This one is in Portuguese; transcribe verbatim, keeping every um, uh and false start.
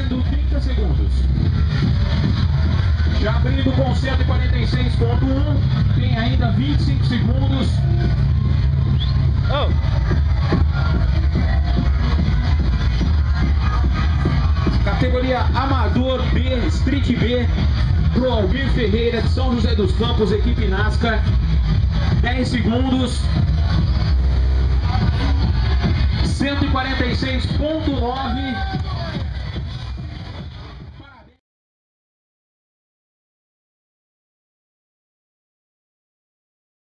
valendo trinta segundos. Já abrindo com cento e quarenta e seis ponto um, tem ainda vinte e cinco segundos. Oh. Categoria Amador B, Street B, pro Almir Ferreira de São José dos Campos, equipe NASCAR. dez segundos. cento e quarenta e seis ponto nove.